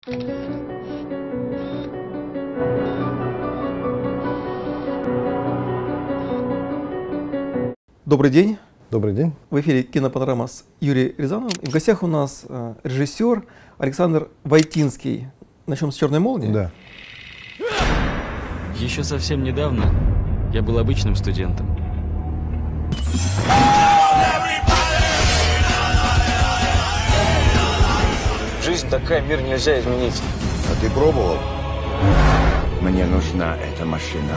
Добрый день. Добрый день. В эфире «Кинопанорама» с Юрием Рязановым. И в гостях у нас режиссер Александр Войтинский. Начнем с «Черной молнии». Да. Еще совсем недавно я был обычным студентом. Жизнь такая, мир нельзя изменить. А ты пробовал? Мне нужна эта машина.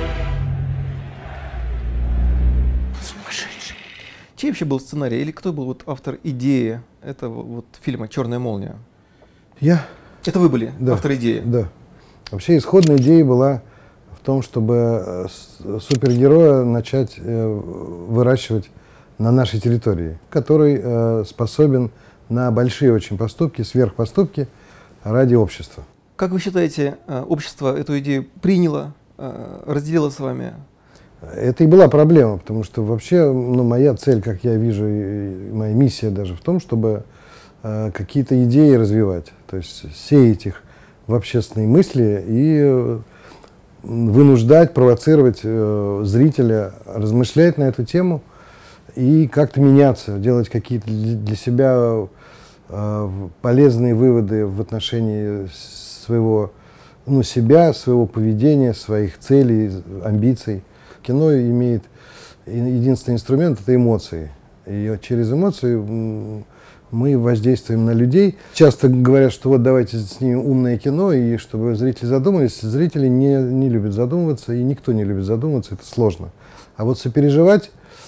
Чей вообще был сценарий? Или кто был автор идеи этого фильма «Черная молния»? Я. Это вы были Да. автор идеи? Да. Вообще исходная идея была в том, чтобы супергероя начать выращивать на нашей территории, который способен на большие очень поступки, сверхпоступки ради общества. Как вы считаете, общество эту идею приняло, разделило с вами? Это и была проблема, потому что вообще, моя цель, как я вижу, и моя миссия даже в том, чтобы какие-то идеи развивать, то есть сеять их в общественные мысли и вынуждать, провоцировать зрителя размышлять на эту тему и как-то меняться, делать какие-то для себя полезные выводы в отношении своего, себя, своего поведения, своих целей, амбиций. Кино имеет единственный инструмент — это эмоции. И через эмоции мы воздействуем на людей. Часто говорят, что давайте снимем умное кино, и чтобы зрители задумались. Зрители не любят задумываться, и никто не любит задумываться, это сложно. А вот сопереживать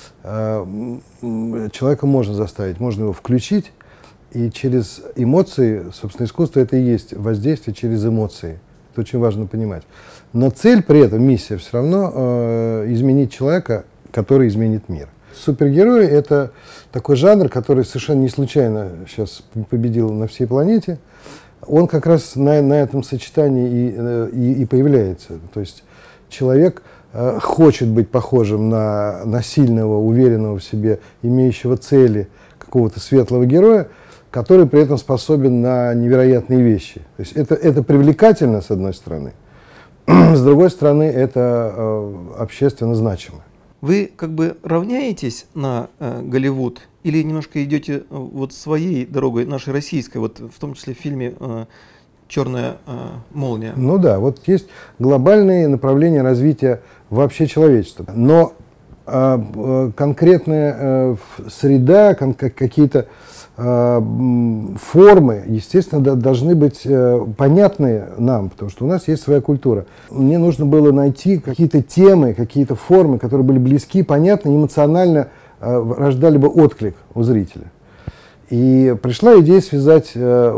человека можно заставить, можно его включить, и через эмоции, собственно, искусство — это и есть воздействие через эмоции. Это очень важно понимать. Но цель при этом, миссия все равно изменить человека, который изменит мир. Супергерои — это такой жанр, который совершенно не случайно сейчас победил на всей планете. Он как раз на этом сочетании и появляется. То есть человек хочет быть похожим на сильного, уверенного в себе, имеющего цели какого-то светлого героя, который при этом способен на невероятные вещи. То есть это привлекательно, с одной стороны, с другой стороны, это общественно значимо. Вы как бы равняетесь на Голливуд или немножко идете своей дорогой, нашей российской, в том числе в фильме «Черная молния»? Ну да, есть глобальные направления развития вообще человечества. Но конкретная среда, какие-то формы, естественно, должны быть понятны нам, потому что у нас есть своя культура. Мне нужно было найти какие-то темы, какие-то формы, которые были близки, понятны, эмоционально рождали бы отклик у зрителя. И пришла идея связать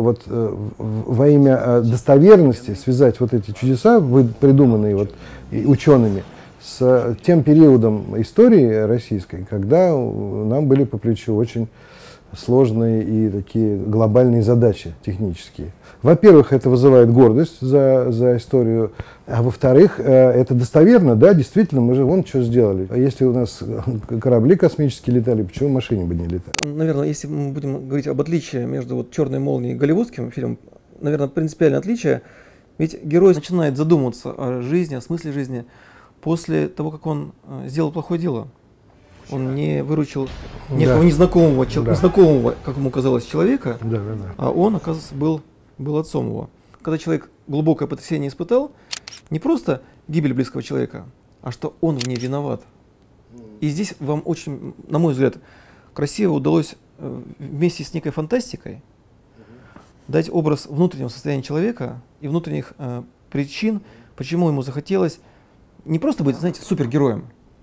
во имя достоверности, связать эти чудеса, придуманные учеными, с тем периодом истории российской, когда нам были по плечу очень сложные и такие глобальные задачи технические. Во-первых, это вызывает гордость за историю, а во-вторых, это достоверно, да, действительно, мы же что сделали. А если у нас корабли космические летали, почему машины бы не летали? Наверное, если мы будем говорить об отличии между «Черной молнией» и голливудским фильмом, наверное, принципиальное отличие, ведь герой начинает задумываться о жизни, о смысле жизни после того, как он сделал плохое дело. Он не выручил некого незнакомого, как ему казалось, человека, а он, оказывается, был отцом его. Когда человек глубокое потрясение испытал, не просто гибель близкого человека, а что он в ней виноват. И здесь вам очень, на мой взгляд, красиво удалось вместе с некой фантастикой дать образ внутреннего состояния человека и внутренних причин, почему ему захотелось не просто быть, супергероем,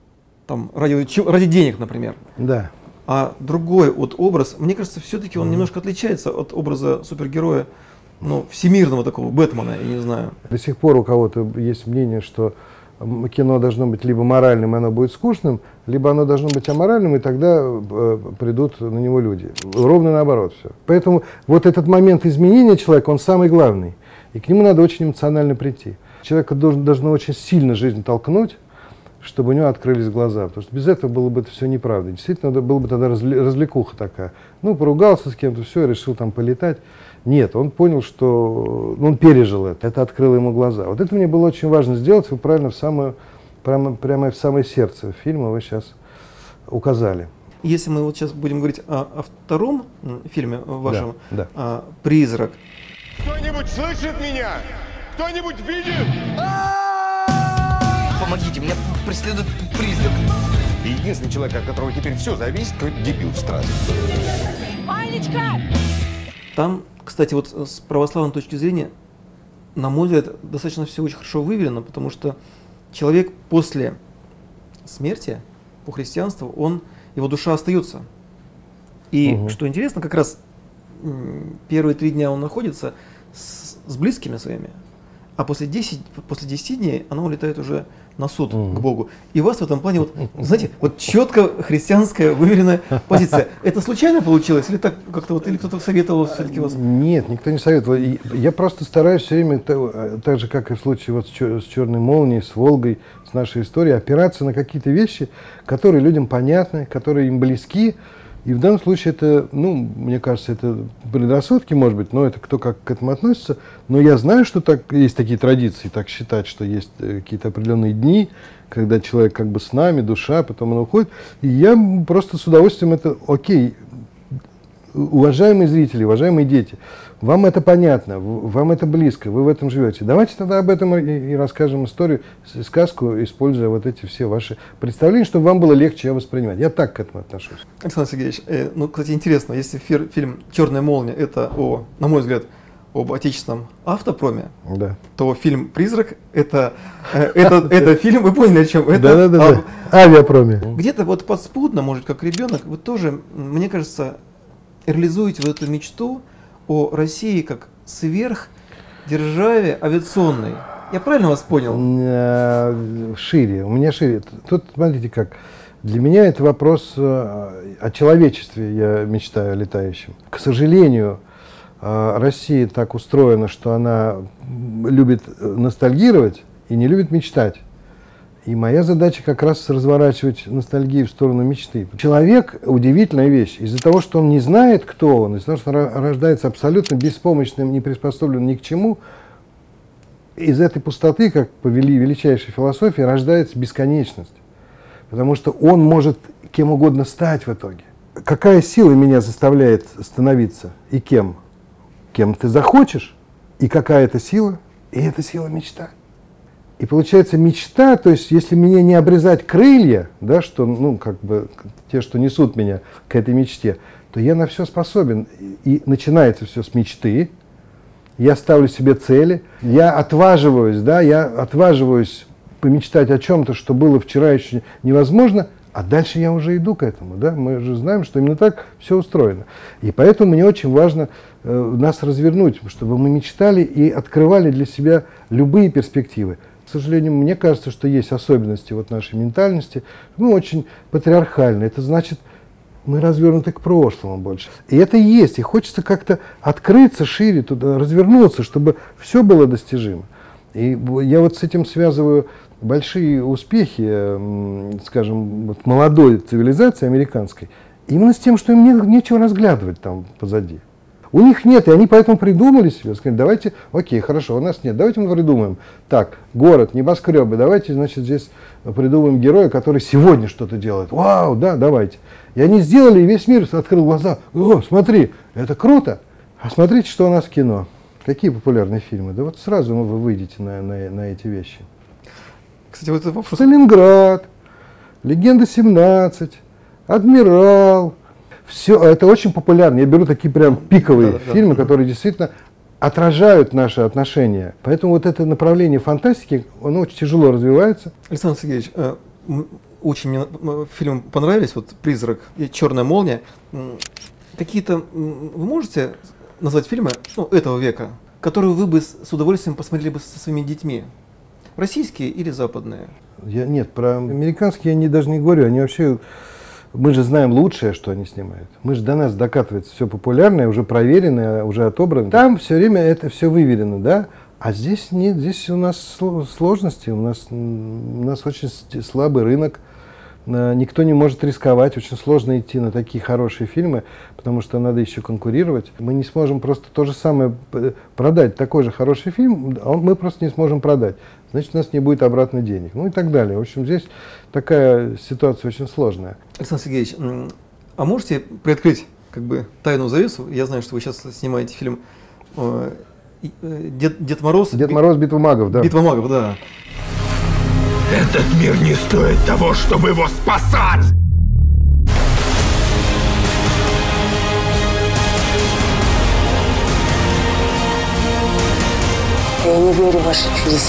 ради денег, например. Да. А другой образ, мне кажется, все-таки он немножко отличается от образа супергероя, всемирного такого, Бэтмена, я не знаю. До сих пор у кого-то есть мнение, что кино должно быть либо моральным, и оно будет скучным, либо оно должно быть аморальным, и тогда придут на него люди. Ровно наоборот все. Поэтому этот момент изменения человека, он самый главный. И к нему надо очень эмоционально прийти. Человека должно очень сильно жизнь толкнуть, чтобы у него открылись глаза. Потому что без этого было бы это все неправда. Действительно, было бы тогда развлекуха такая. Поругался с кем-то, все, решил полетать. Нет, он понял, что он пережил это. Это открыло ему глаза. Вот это мне было очень важно сделать. Вы правильно прямо в самое сердце фильма вы сейчас указали. Если мы вот сейчас будем говорить о втором фильме вашем, да. «Призрак». Кто-нибудь слышит меня? Кто-нибудь видит? Помогите, меня преследует призрак. И единственный человек, от которого теперь все зависит, это дебил в страже. Анечка! Там, кстати, вот с православной точки зрения, на мой взгляд, достаточно все очень хорошо выверено, потому что человек после смерти, по христианству, его душа остается. И, что интересно, как раз первые 3 дня он находится с близкими своими, а после 10 дней она улетает уже на суд к Богу. И у вас в этом плане, вот, знаете, вот четко христианская выверенная позиция. Это случайно получилось? Или так как-то вот, или кто-то советовал все-таки вас? Нет, никто не советовал. Я просто стараюсь все время, так же, как и в случае вот с «Черной молнией», с «Волгой», с нашей историей, опираться на какие-то вещи, которые людям понятны, которые им близки. И в данном случае это, мне кажется, это предрассудки, может быть, но это кто как к этому относится. Но я знаю, что есть такие традиции, так считать, что есть какие-то определенные дни, когда человек как бы с нами, душа, потом он уходит. И я просто с удовольствием это, окей, уважаемые зрители, уважаемые дети, вам это понятно, вам это близко, вы в этом живете. Давайте тогда об этом и расскажем историю, сказку, используя вот эти все ваши представления, чтобы вам было легче ее воспринимать. Я так к этому отношусь. Александр Сергеевич, кстати, интересно, если фильм «Черная молния» это, на мой взгляд, об отечественном автопроме, да, то фильм «Призрак» это фильм, вы поняли, о чем? Да. Авиапроме. Где-то вот подспудно, может, как ребенок, вы тоже, мне кажется, реализуете вот эту мечту о России как сверхдержаве авиационной. Я правильно вас понял? Шире. У меня шире. Тут, смотрите как. Для меня это вопрос о человечестве, я мечтаю о летающем. К сожалению, Россия так устроена, что она любит ностальгировать и не любит мечтать. И моя задача как раз разворачивать ностальгию в сторону мечты. Человек – удивительная вещь. Из-за того, что он не знает, кто он, из-за того, что он рождается абсолютно беспомощным, не приспособленным ни к чему, из этой пустоты, как по величайшей философии, рождается бесконечность. Потому что он может кем угодно стать в итоге. Какая сила меня заставляет становиться и кем? Кем ты захочешь, и какая это сила? И это сила мечта. И получается мечта, то есть если мне не обрезать крылья, да, что, как бы, те, что несут меня к этой мечте, то я на все способен. И начинается все с мечты, я ставлю себе цели, я отваживаюсь помечтать о чем-то, что было вчера еще невозможно, а дальше я уже иду к этому, да, мы же знаем, что именно так все устроено. И поэтому мне очень важно нас развернуть, чтобы мы мечтали и открывали для себя любые перспективы. К сожалению, мне кажется, что есть особенности вот нашей ментальности. Мы очень патриархальны. Это значит, мы развернуты к прошлому больше. И это есть. И хочется как-то открыться шире, туда, развернуться, чтобы все было достижимо. И я вот с этим связываю большие успехи, скажем, вот молодой цивилизации американской, именно с тем, что им нечего разглядывать там позади. У них нет, и они поэтому придумали себе, сказали, давайте, окей, хорошо, у нас нет, давайте мы придумаем. Так, город, небоскребы, давайте, значит, здесь придумаем героя, который сегодня что-то делает. Вау, да, давайте. И они сделали, и весь мир открыл глаза. О, смотри, это круто. А смотрите, что у нас в кино. Какие популярные фильмы. Да вот сразу вы выйдете на эти вещи. Кстати, вот этот вопрос. Сталинград, Легенда 17, Адмирал. Все, это очень популярно. Я беру такие прям пиковые фильмы, которые действительно отражают наши отношения. Поэтому вот это направление фантастики, оно очень тяжело развивается. Александр Сергеевич, очень мне фильм понравились, вот «Призрак» и «Черная молния». Какие-то вы можете назвать фильмы этого века, которые вы бы с удовольствием посмотрели бы со своими детьми? Российские или западные? Нет, про американские я даже не говорю. Они вообще... Мы же знаем лучшее, что они снимают. Мы же до нас докатывается все популярное, уже проверенное, уже отобрано. Там все время это все выверено, да? А здесь нет, здесь у нас сложности, у нас очень слабый рынок. никто не может рисковать, очень сложно идти на такие хорошие фильмы, потому что надо еще конкурировать. Мы не сможем просто то же самое продать, такой же хороший фильм, мы просто не сможем продать. Значит, у нас не будет обратно денег, ну и так далее. В общем, здесь такая ситуация очень сложная. Александр Сергеевич, а можете приоткрыть как бы тайную завесу? Я знаю, что вы сейчас снимаете фильм «Дед Мороз». «Дед Мороз. Битва магов», да. «Битва магов», да. Этот мир не стоит того, чтобы его спасать! Я не верю в ваши чудеса.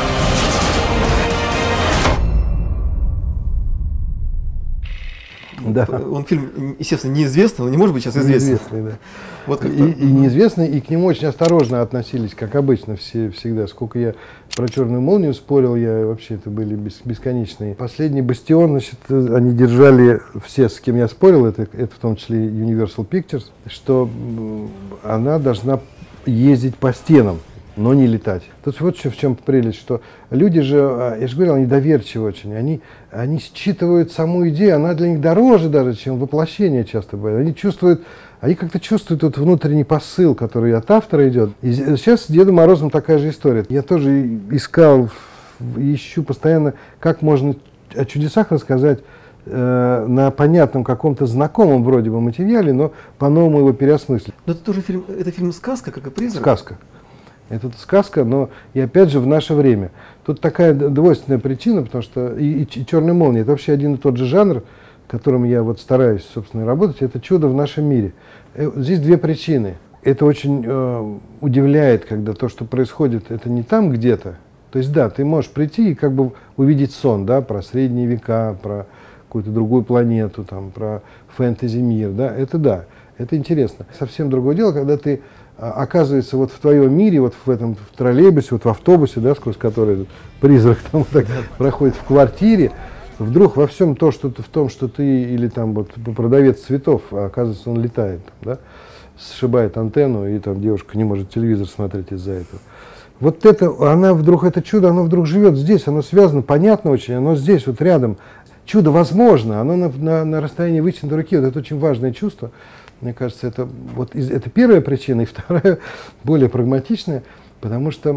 Да. Он фильм, естественно, неизвестный, но не может быть сейчас известный. Неизвестный, да. Вот и неизвестный, и к нему очень осторожно относились, как обычно, все всегда. Сколько я про «Черную молнию» спорил, я вообще, это были бесконечные. Последний «Бастион», значит, они держали, все, с кем я спорил, это в том числе Universal Pictures, что она должна ездить по стенам, но не летать. Тут вот в чем прелесть, что люди же, я же говорил, они доверчивы очень, они считывают саму идею, она для них дороже даже, чем воплощение часто бывает. Они как-то чувствуют тот внутренний посыл, который от автора идет. И сейчас с Дедом Морозом такая же история. Я тоже ищу постоянно, как можно о чудесах рассказать на понятном каком-то знакомом вроде бы материале, но по-новому его переосмыслить. Но это тоже фильм, это фильм-сказка, как и «Призрак». Сказка. Это сказка, но и опять же в наше время. Тут такая двойственная причина, потому что и «Черная молния» — это вообще один и тот же жанр, которым я вот стараюсь, собственно, работать. Это чудо в нашем мире. Здесь две причины. Это очень удивляет, когда то, что происходит, это не там где-то. То есть да, ты можешь прийти и как бы увидеть сон, да, про средние века, про какую-то другую планету, там, про фэнтези-мир, да, это интересно. Совсем другое дело, когда ты оказывается вот в твоем мире, вот в этом в троллейбусе, вот в автобусе, да, сквозь который этот призрак там так проходит, в квартире, вдруг во всем то, что ты, в том, что ты или там вот продавец цветов, а оказывается он летает, да, сшибает антенну, и там девушка не может телевизор смотреть из-за этого. Вот это, это чудо, оно вдруг живет здесь, оно связано, понятно очень, оно здесь, вот рядом. Чудо возможно, оно на расстоянии вытянутой руки, вот это очень важное чувство. Мне кажется, это первая причина, и вторая, более прагматичная, потому что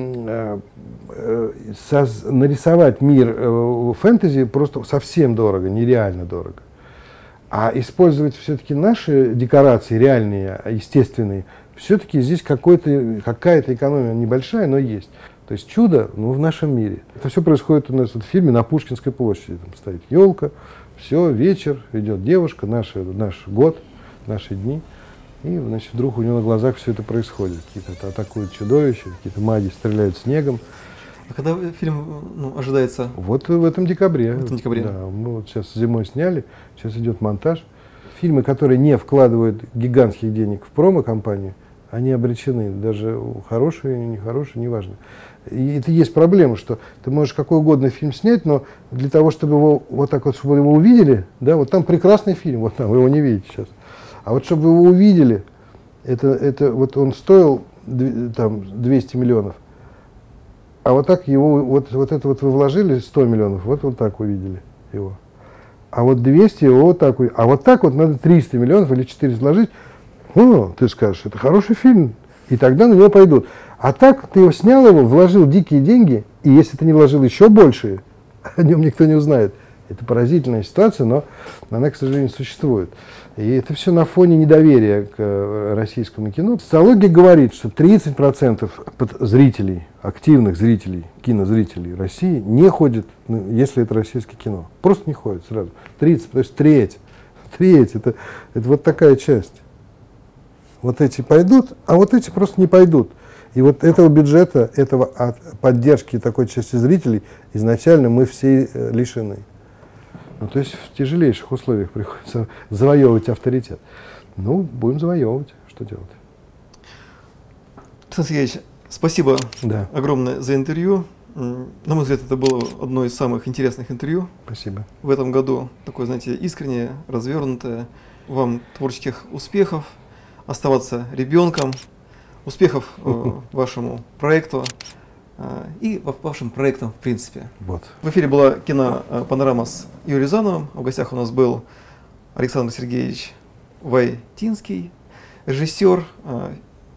нарисовать мир фэнтези просто совсем дорого, нереально дорого. А использовать все-таки наши декорации, реальные, естественные, все-таки здесь какая-то экономия небольшая, но есть. То есть чудо, в нашем мире. Это все происходит у нас в фильме на Пушкинской площади. Там стоит елка, все, вечер, идет девушка, наш год, наши дни. И, значит, вдруг у него на глазах все это происходит. Какие-то атакуют чудовища, какие-то маги стреляют снегом. А когда фильм ожидается? Вот в этом декабре. В этом декабре. Да, мы вот сейчас зимой сняли, сейчас идет монтаж. Фильмы, которые не вкладывают гигантских денег в промо-компанию, они обречены. Даже хорошие, нехорошие, неважно. И это есть проблема, что ты можешь какой угодно фильм снять, но для того, чтобы его вот так вот, чтобы его увидели, да, вот там прекрасный фильм, вот там, вы его не видите сейчас. А вот чтобы вы его увидели, это вот он стоил там 200 миллионов, а вот так его, вот это вот вы вложили 100 миллионов, вот так увидели его. А вот 200 его вот так, а вот так вот надо 300 миллионов или 400 вложить, ты скажешь, это хороший фильм, и тогда на него пойдут. А так ты его снял, вложил дикие деньги, и если ты не вложил еще больше, о нем никто не узнает. Это поразительная ситуация, но она, к сожалению, существует. И это все на фоне недоверия к российскому кино. Социология говорит, что 30% зрителей, активных зрителей, кинозрителей России не ходят, если это российское кино. Просто не ходят сразу. 30, то есть треть, это вот такая часть. Вот эти пойдут, а вот эти просто не пойдут. И вот этого бюджета, от поддержки такой части зрителей изначально мы все лишены. То есть в тяжелейших условиях приходится завоевывать авторитет. Будем завоевывать. Что делать? Александр Сергеевич, спасибо Да. огромное за интервью. На мой взгляд, это было одно из самых интересных интервью. Спасибо. В этом году такое, знаете, искреннее, развернутое. Вам творческих успехов, оставаться ребенком, успехов вашему проекту. и вашим проектам в принципе. Вот. В эфире была кинопанорама с Юрием Рязановым. В гостях у нас был Александр Сергеевич Войтинский, режиссер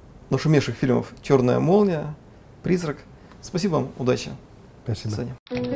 нашумевших фильмов «Черная молния», «Призрак». Спасибо вам, удачи. Спасибо. До свидания.